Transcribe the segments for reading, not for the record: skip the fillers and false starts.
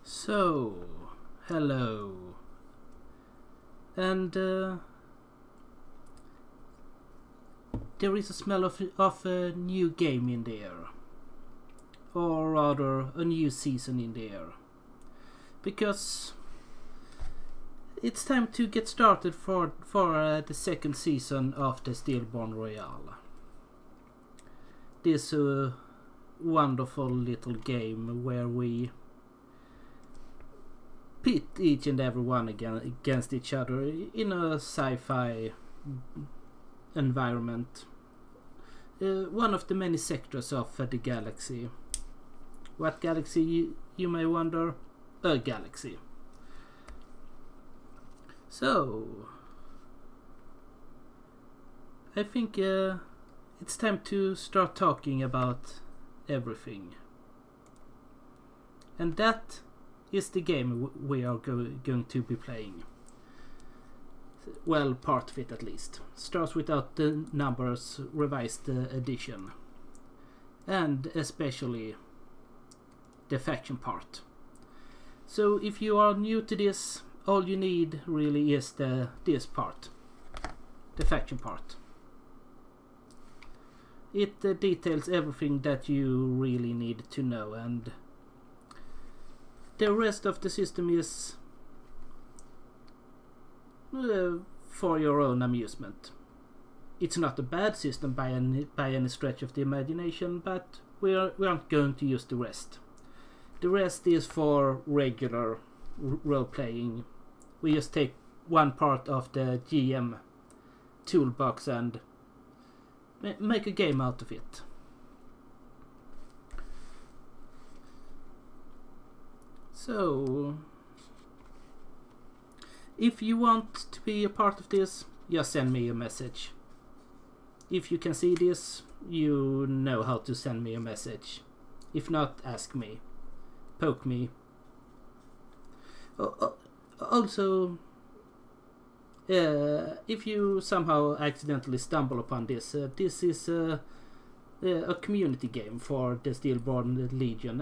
So, hello, and there is a smell of a new game in the air, or rather a new season in the air, because it's time to get started for the second season of the Steelbourne Royale. This wonderful little game where we pit each and every one against each other in a sci-fi environment. One of the many sectors of the galaxy. What galaxy, you may wonder? A galaxy. So, I think it's time to start talking about everything. And that is the game we are going to be playing. Well, part of it at least. Starts without the numbers, revised edition. And especially the faction part. So if you are new to this, all you need really is this part. The faction part. It details everything that you really need to know, and the rest of the system is for your own amusement. It's not a bad system by any stretch of the imagination, but we aren't going to use the rest. The rest is for regular role-playing. We just take one part of the GM toolbox and make a game out of it. So, if you want to be a part of this, just send me a message. If you can see this, you know how to send me a message. If not, ask me. Poke me. Also, if you somehow accidentally stumble upon this, this is a community game for the Steelbourne Legion,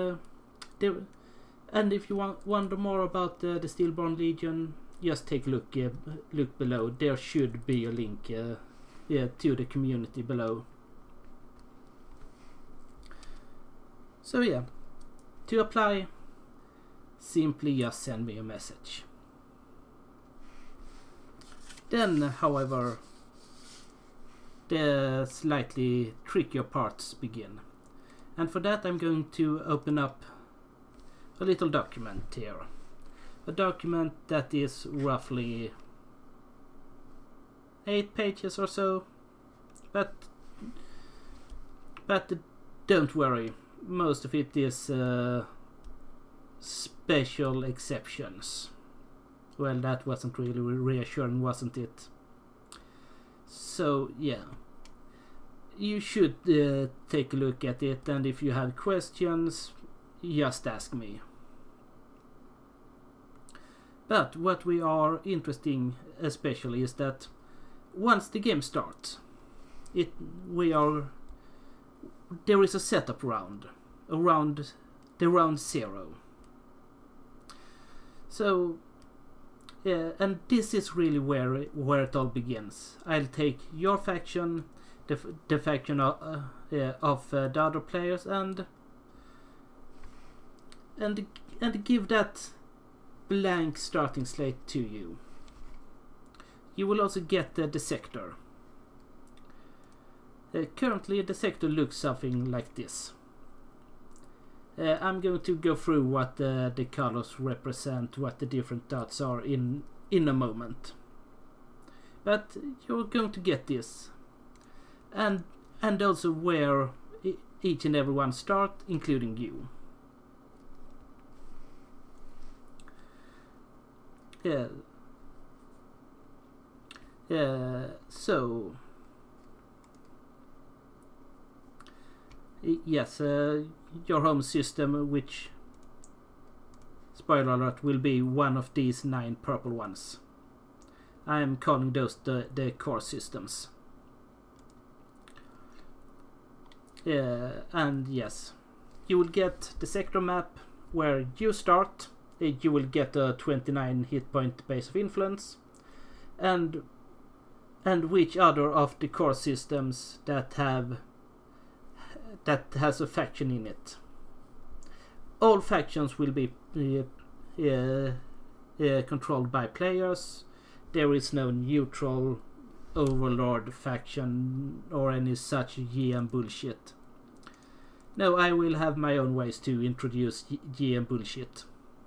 and if you wonder more about the Steelbourne Legion, just take a look below. There should be a link to the community below. So yeah, to apply, simply just send me a message. Then, however, the slightly trickier parts begin. And for that I'm going to open up a little document here. A document that is roughly 8 pages or so. But don't worry, most of it is special exceptions. Well, that wasn't really reassuring, wasn't it? So, yeah. You should take a look at it, and if you have questions, just ask me. But what we are interested especially is that once the game starts, there is a setup round, around the round 0. So, and this is really where it all begins. I'll take your faction, the faction of the other players, and give that blank starting slate to you. You will also get the sector. Currently the sector looks something like this. I'm going to go through what the colors represent, what the different dots are in a moment. But you're going to get this. And also where each and every one start, including you. So yes, your home system, which, spoiler alert, will be one of these 9 purple ones. I am calling those the core systems. And yes, you will get the sector map, where you start, you will get a 29 hit point base of influence, and which other of the core systems that has a faction in it. All factions will be controlled by players. There is no neutral overlord faction or any such GM bullshit. No, I will have my own ways to introduce GM bullshit.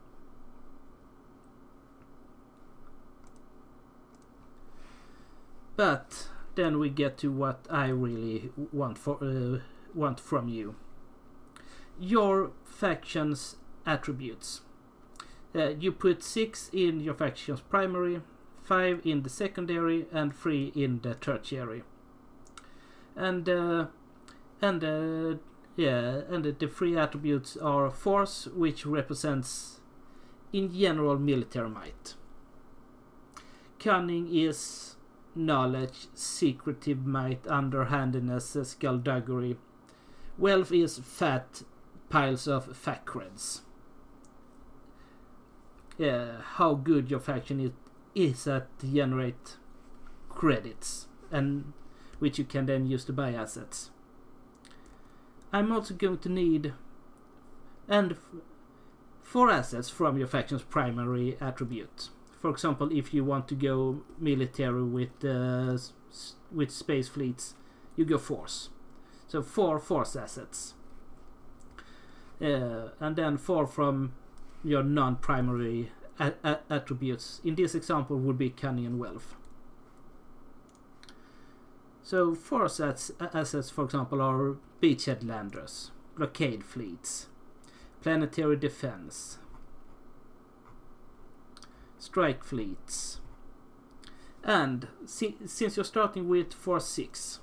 But then we get to what I really want from you. Your faction's attributes. You put 6 in your faction's primary, 5 in the secondary, and 3 in the tertiary. And the 3 attributes are force, which represents in general military might. Cunning is knowledge, secretive might, underhandedness, skullduggery. Wealth is fat piles of fat creds. How good your faction is at generate credits, and which you can then use to buy assets. I'm also going to need 4 assets from your faction's primary attribute. For example, if you want to go military with space fleets, you go force. So 4 force assets. And then 4 from your non-primary attributes. In this example would be cunning and wealth. So force assets, for example, are beachhead landers, blockade fleets, planetary defense, strike fleets, and since you're starting with force 6,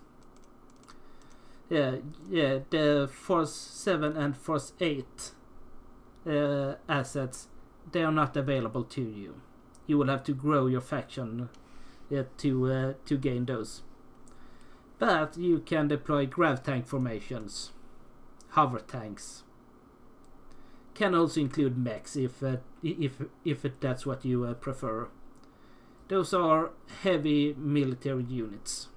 the force 7 and force 8 assets, they are not available to you. You will have to grow your faction to gain those. But you can deploy grav tank formations, hover tanks. Can also include mechs if that's what you prefer. Those are heavy military units.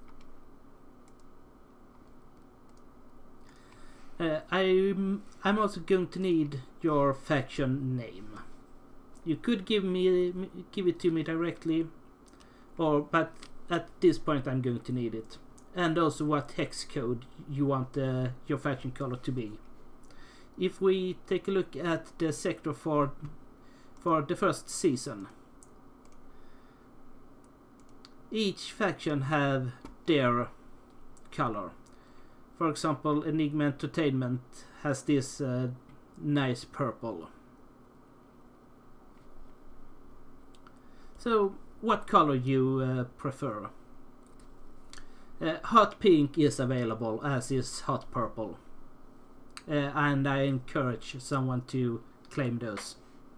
I'm also going to need your faction name. You could give it to me directly, but at this point I'm going to need it. And also what hex code you want your faction color to be. If we take a look at the sector for the first season, each faction have their color. For example, Enigma Entertainment has this nice purple. So, what color you prefer? Hot pink is available, as is hot purple. And I encourage someone to claim those.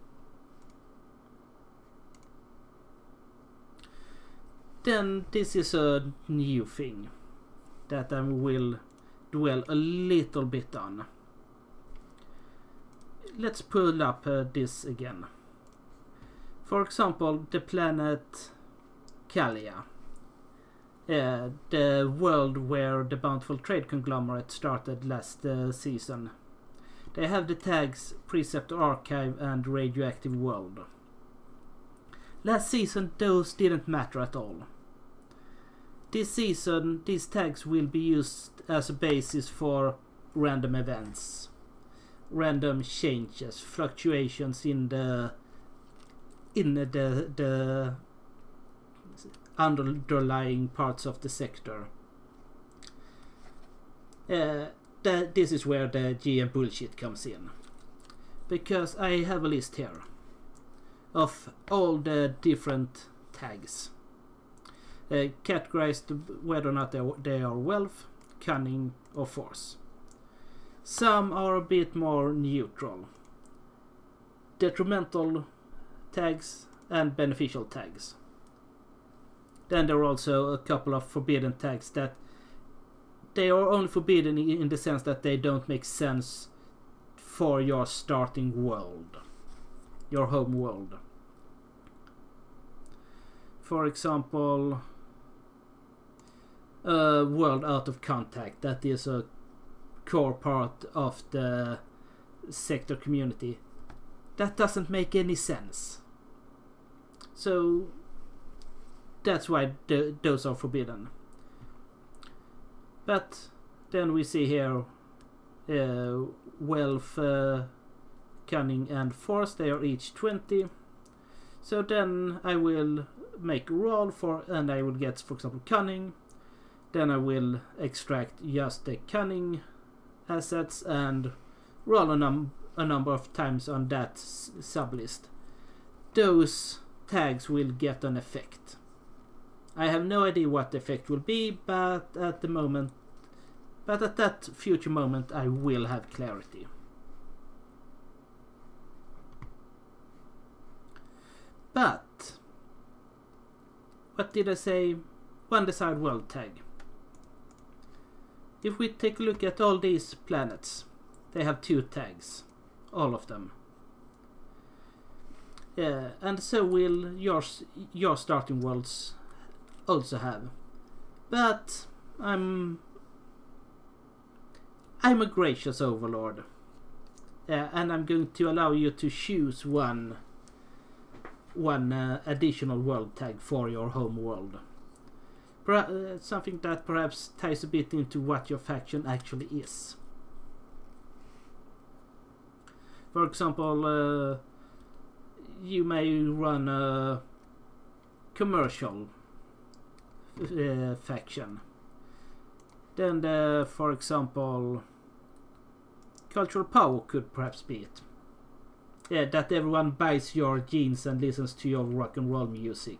Then this is a new thing that I will dwell a little bit on. Let's pull up this again. For example, the planet Kalia. The world where the Bountiful Trade Conglomerate started last season. They have the tags Preceptor Archive and Radioactive World. Last season those didn't matter at all. This season these tags will be used as a basis for random events, random changes, fluctuations in the underlying parts of the sector. This is where the GM bullshit comes in, because I have a list here of all the different tags, categorized whether or not they are wealth, cunning or force. Some are a bit more neutral, detrimental tags and beneficial tags. Then there are also a couple of forbidden tags that they are only forbidden in the sense that they don't make sense for your starting world, your home world. For example, a world out of contact, that is a core part of the sector community. That doesn't make any sense. So that's why those are forbidden. But then we see here wealth, cunning and force, they are each 20. So then I will make a roll for, and I will get, for example, cunning. Then I will extract just the cunning assets and roll a number of times on that sublist. Those tags will get an effect. I have no idea what the effect will be, but at that future moment I will have clarity. But what did I say? One desired world tag. If we take a look at all these planets, they have 2 tags, all of them. And so will your starting worlds also have. But I'm a gracious overlord, and I'm going to allow you to choose one additional world tag for your home world. Something that perhaps ties a bit into what your faction actually is. For example, you may run a commercial faction. Then, for example, cultural power could perhaps be it. Yeah, that everyone buys your jeans and listens to your rock and roll music.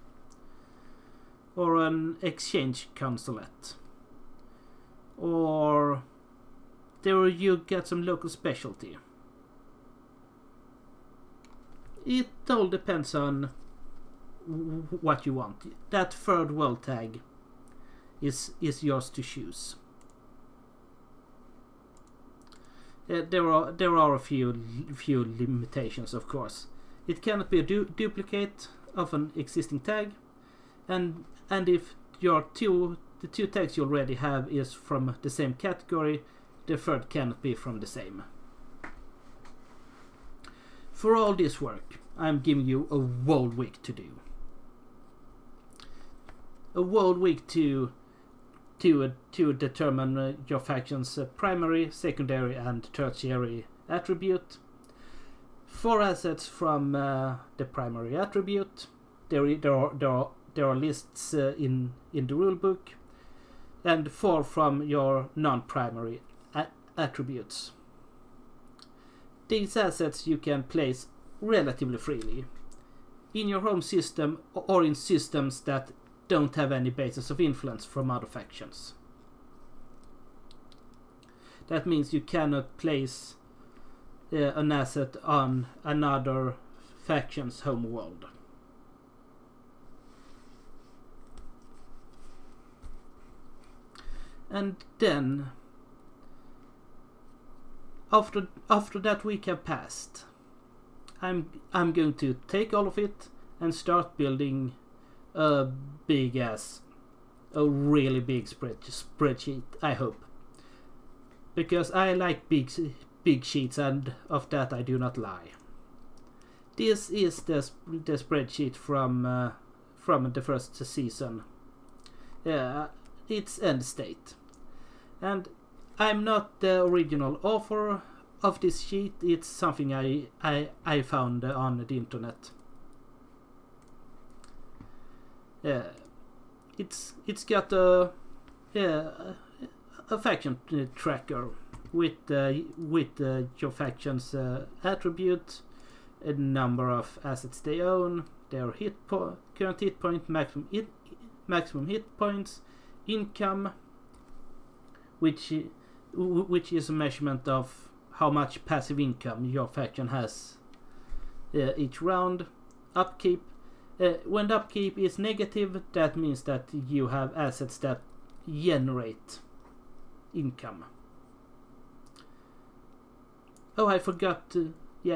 Or an exchange consulate. Or there you get some local specialty. It all depends on what you want. That third world tag is yours to choose. There are a few limitations, of course. It cannot be a duplicate of an existing tag, and if the 2 tags you already have is from the same category, the third cannot be from the same. For all this work, I'm giving you a whole week to do. A whole week to determine your faction's primary, secondary and tertiary attribute. 4 assets from the primary attribute. There are lists in the rulebook, and 4 from your non-primary attributes. These assets you can place relatively freely in your home system or in systems that don't have any basis of influence from other factions. That means you cannot place an asset on another faction's home world. And then, after that week have passed, I'm going to take all of it and start building a really big spreadsheet, I hope. Because I like big sheets, and of that I do not lie. This is the spreadsheet from the first season. Its end state. And I'm not the original author of this sheet. It's something I found on the internet. It's got a faction tracker with your faction's attribute, a number of assets they own, their current hit point, maximum hit points, income, which is a measurement of how much passive income your faction has each round, upkeep. When the upkeep is negative, that means that you have assets that generate income. Oh, I forgot to... Yeah,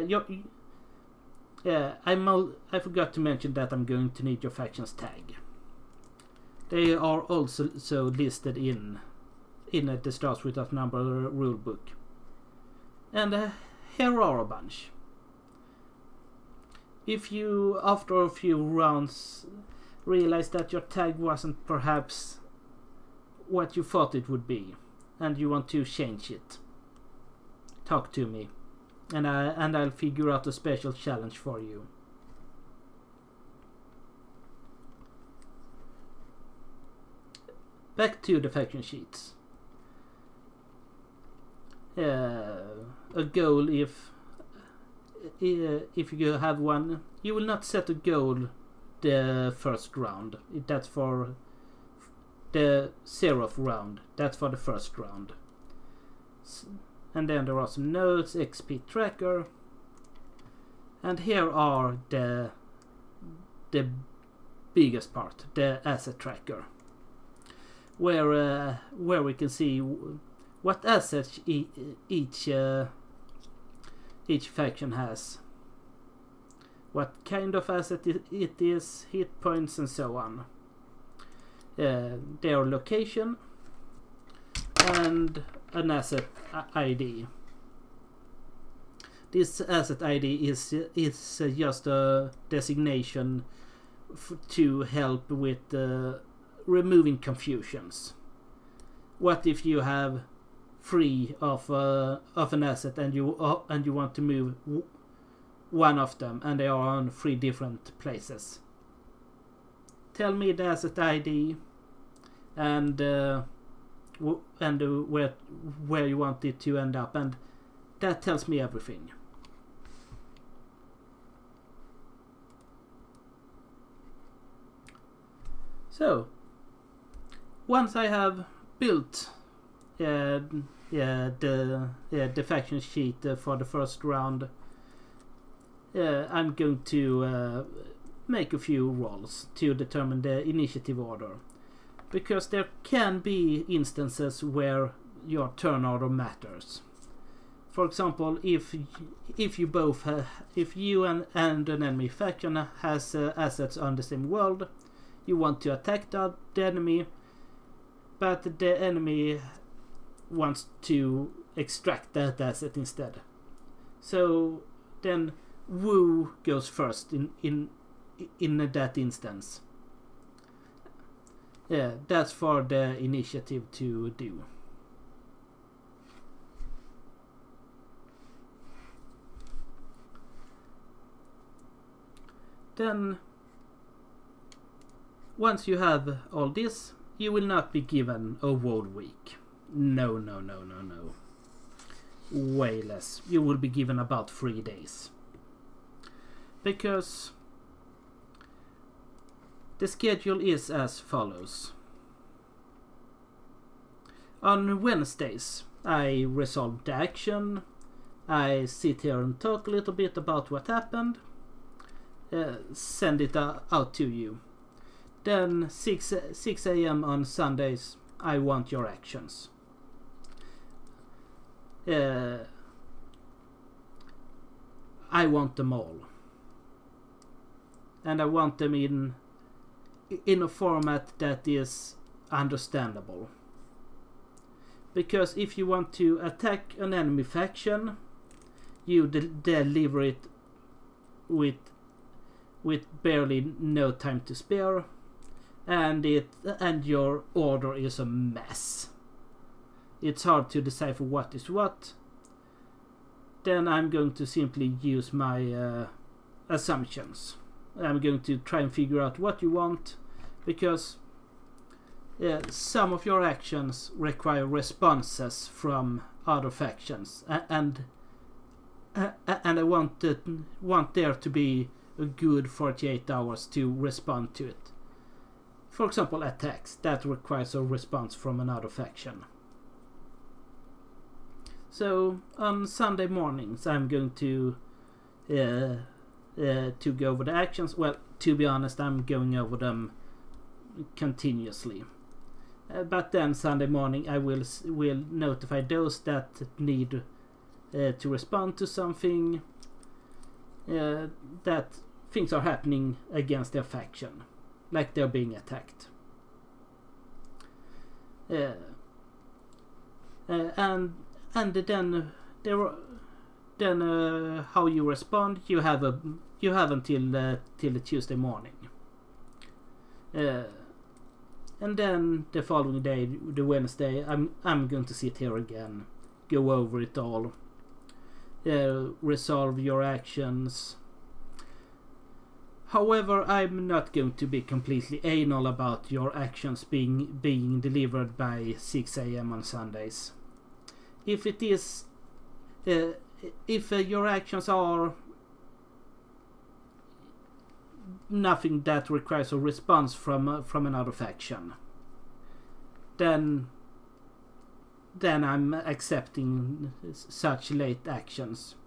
I forgot to mention that I'm going to need your faction's tag. They are also listed in the Starts with that number rulebook. And here are a bunch. If you, after a few rounds, realize that your tag wasn't perhaps what you thought it would be, and you want to change it, talk to me, and I'll figure out a special challenge for you. Back to the faction sheets. A goal, if you have one, you will not set a goal the first round. That's for the 0th round. That's for the first round. And then there are some notes, XP tracker, and here are the biggest part, the asset tracker, where we can see what assets each faction has, what kind of asset it is, hit points, and so on. Their location and an asset ID. This asset ID is just a designation to help with removing confusions. What if you have 3 of an asset and you want to move one of them and they are on 3 different places? Tell me the asset ID and where you want it to end up, and that tells me everything. So once I have built the faction sheet for the first round, I'm going to make a few rolls to determine the initiative order, because there can be instances where your turn order matters. For example, if you and an enemy faction has assets on the same world, you want to attack the enemy, but the enemy wants to extract that asset instead. So then Wu goes first in that instance. Yeah, that's for the initiative to do. Then once you have all this, you will not be given a whole week. No. Way less. You will be given about 3 days. Because the schedule is as follows. On Wednesdays, I resolve the action. I sit here and talk a little bit about what happened. Send it out to you. Then 6 a.m. on Sundays, I want your actions. I want them all. And I want them in a format that is understandable. Because if you want to attack an enemy faction, you deliver it with barely no time to spare, and your order is a mess. It's hard to decipher what is what. Then I'm going to simply use my assumptions. I'm going to try and figure out what you want, because some of your actions require responses from other factions, and I want there to be a good 48 hours to respond to it. For example, attacks that requires a response from another faction. So on Sunday mornings, I'm going to go over the actions. Well, to be honest, I'm going over them continuously. But then Sunday morning, I will notify those that need to respond to something, that things are happening against their faction, like they're being attacked. And then how you respond, you have until till Tuesday morning. And then the following day, the Wednesday, I'm going to sit here again, go over it all, resolve your actions. However, I'm not going to be completely anal about your actions being delivered by 6 a.m. on Sundays. If it is, if your actions are nothing that requires a response from another faction, then I'm accepting such late actions.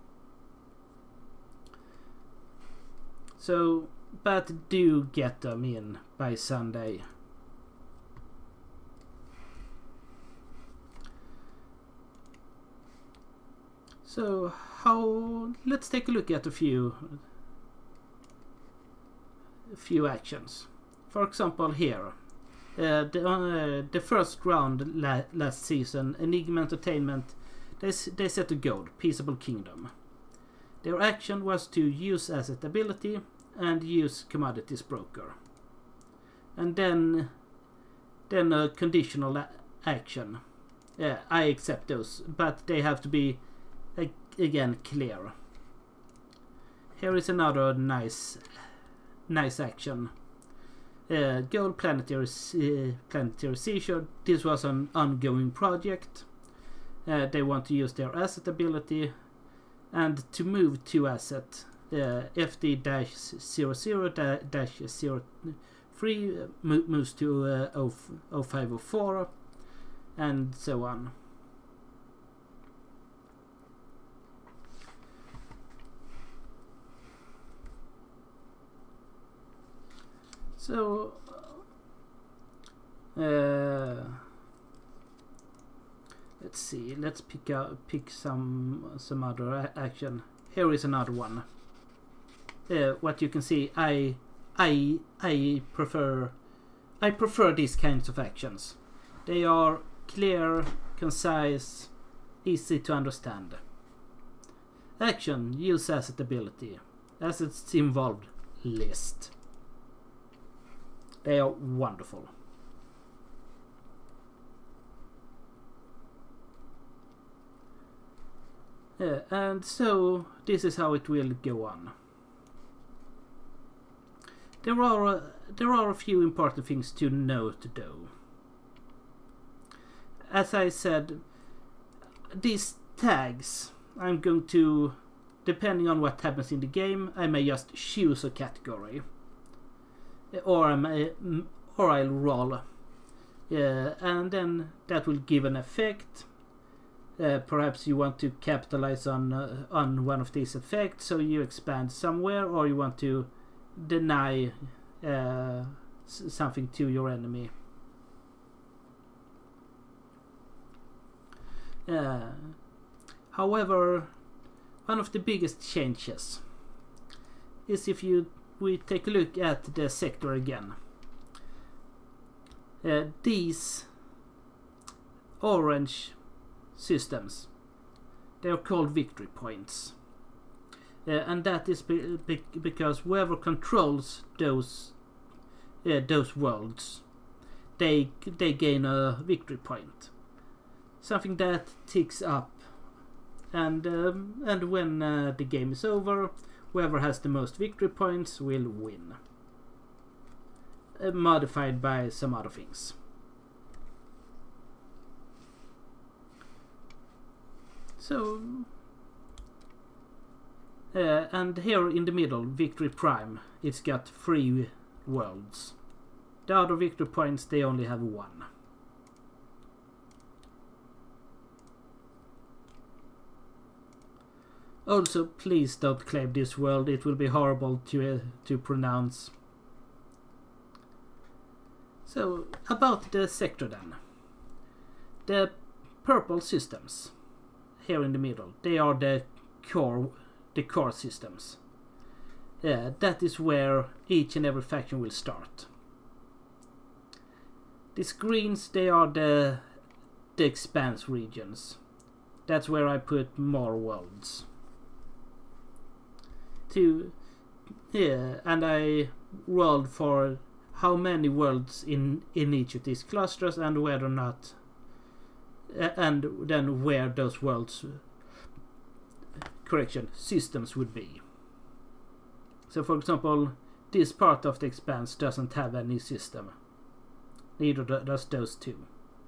So, but do get them in by Sunday. So let's take a look at a few actions. For example, here, the first round last season, Enigma Entertainment, they set a goal: Peaceable Kingdom. Their action was to use asset ability and use commodities broker, and then a conditional action. I accept those, but they have to be again clear. Here is another nice action. Gold planetary seashore. This was an ongoing project. They want to use their asset ability and to move 2 assets. FD-00-03 moves to 0504 and so on. So let's see. Let's pick some other action. Here is another one. What you can see, I prefer these kinds of actions. They are clear, concise, easy to understand. Action: use asset ability. Assets involved: list. They are wonderful. And so this is how it will go on. There are a few important things to note though. As I said, these tags, I'm going to, depending on what happens in the game, I may just choose a category, or I'll roll, and then that will give an effect. Perhaps you want to capitalize on one of these effects, so you expand somewhere, or you want to deny something to your enemy. However, one of the biggest changes is if we take a look at the sector again. These orange systems, they are called victory points, and that is because whoever controls those worlds, they gain a victory point, something that ticks up, and when the game is over, whoever has the most victory points will win, modified by some other things. So, and here in the middle, Victory Prime, it's got 3 worlds. The other victory points, they only have 1. Also, please don't claim this world, it will be horrible to pronounce. So, about the sector then. The purple systems. here in the middle, they are the core systems. That is where each and every faction will start. These greens, they are the expanse regions. That's where I put more worlds. And I rolled for how many worlds in each of these clusters and whether or not, and then where those worlds, systems would be. So for example, this part of the expanse doesn't have any system. Neither does those two.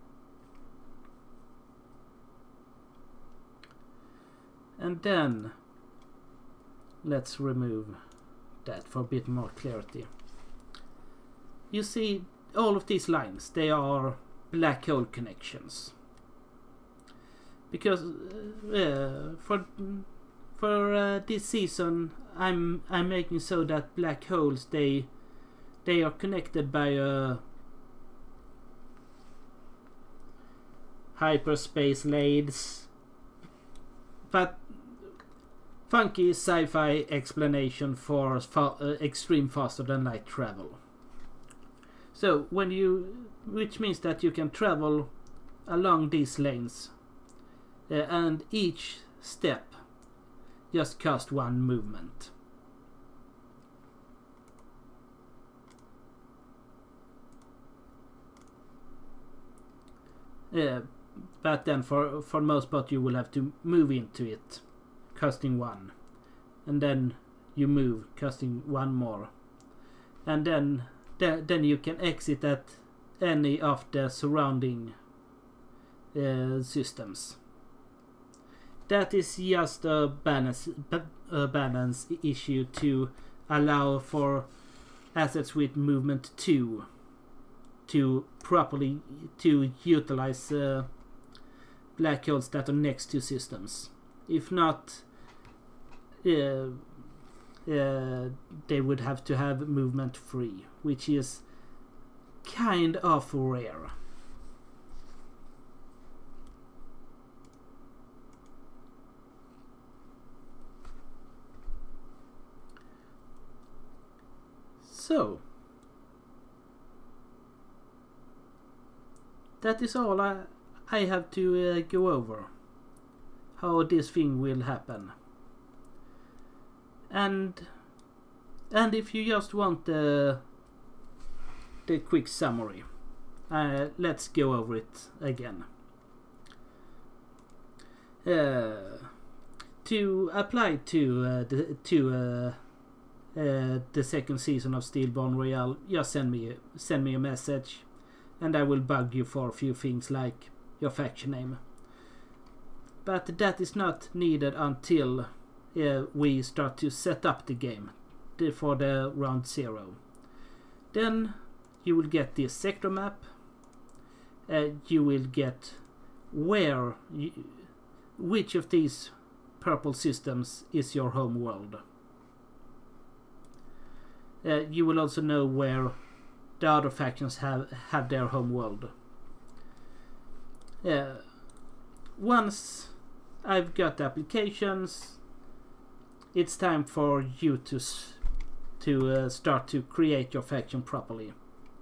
And then let's remove that for a bit more clarity. You see all of these lines, they are black hole connections. Because for this season I'm making so that black holes they are connected by a hyperspace lanes, but funky sci-fi explanation for extreme faster than light travel. So which means that you can travel along these lanes, and each step just costs one movement. But then for most part you will have to move into it, costing one, and then you move, costing one more, and then you can exit at any of the surrounding systems. That is just a balance issue to allow for assets with movement 2 to properly utilize black holes that are next to systems. If not, they would have to have movement 3, which is kind of rare. So that is all I have to go over. How this thing will happen. And if you just want the quick summary, let's go over it again. To apply to the second season of Steelbourne Royale, just send me a message, and I will bug you for a few things like your faction name. But that is not needed until we start to set up the game for the round 0. Then you will get this sector map. You will get which of these purple systems is your home world. You will also know where the other factions have their home world. Once I've got the applications, it's time for you to start to create your faction properly.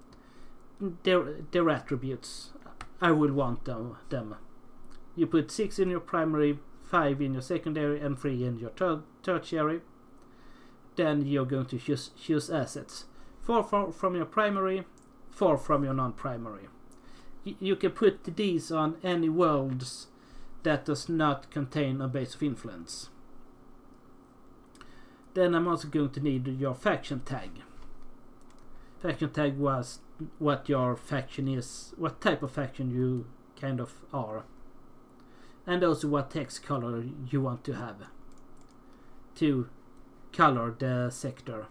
Their attributes, I will want them. You put 6 in your primary, 5 in your secondary, and 3 in your tertiary. Then you're going to choose assets. 4 from your primary, 4 from your non-primary. You can put these on any worlds that does not contain a base of influence. Then I'm also going to need your faction tag. Faction tag was what your faction is, what type of faction you kind of are, and also what text color you want to have to color the sector.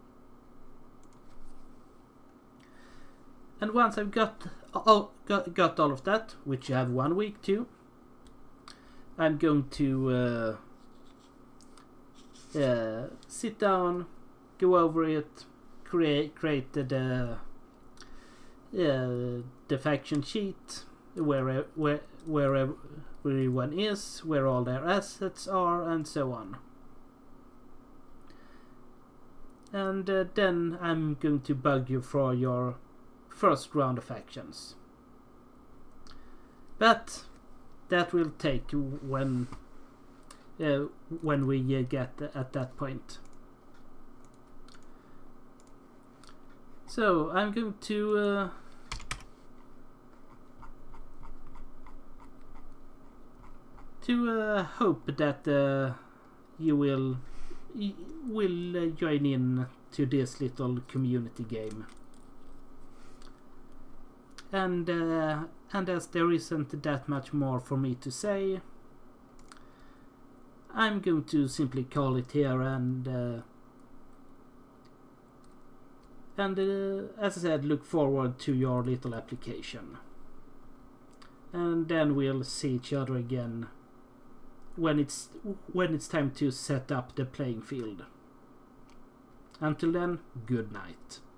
And once I've got all of that, which you have 1 week to, I'm going to sit down, go over it, create the faction sheet, where where everyone is, where all their assets are, and so on. And then I'm going to bug you for your first round of actions. But that will take when we get at that point. So I'm going to hope that you will join in to this little community game. And as there isn't that much more for me to say, I'm going to simply call it here, and as I said, look forward to your little application. And then we'll see each other again when it's time to set up the playing field. Until then, good night.